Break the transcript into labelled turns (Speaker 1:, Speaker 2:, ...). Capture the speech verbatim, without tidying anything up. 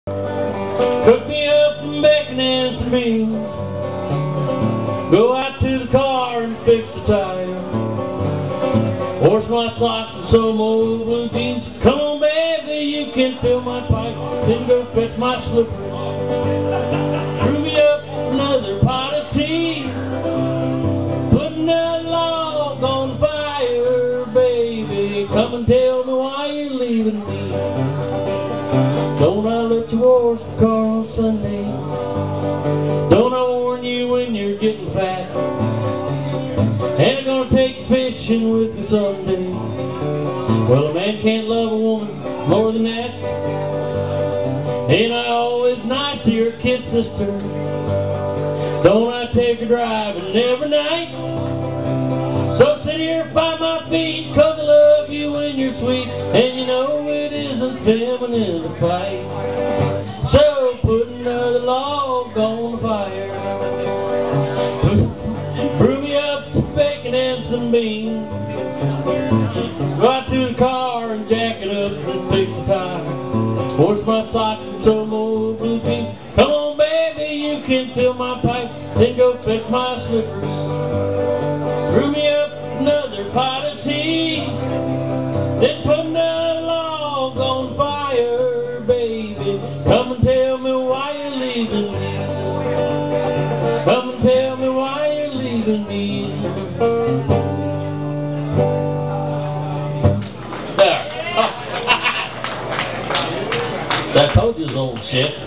Speaker 1: Cook me up some bacon and some beans. Go out to the car and fix the tire. Wash my socks and some old blue jeans. Come on, baby, you can fill my pipe. Then go fetch my slippers. Brew me up another pot of tea. Put another log on the fire, baby. Come and tell me why you're leaving me. Don't I let you wash the car on Sunday? Don't I warn you when you're getting fat? And I'm gonna take you fishing with me someday. Well, a man can't love a woman more than that. Ain't I always nice to your kid sister? Don't I take her driving every night? So sit here by my feet, 'cause I love you when you're sweet, and you know it isn't feminine to fight. So put another log on the fire. Brew me up some bacon and some beans. Go out to the car and jack it up and fix the tire. Wash my socks and some old blue jeans. Come on, baby, you can fill my pipe. Then go fetch my slippers. Brew me up another pot of tea. Then put another log on fire, baby. Come and tell me why you're leaving me. Come and tell me why you're leaving me. There. Oh. I told you it was old shit.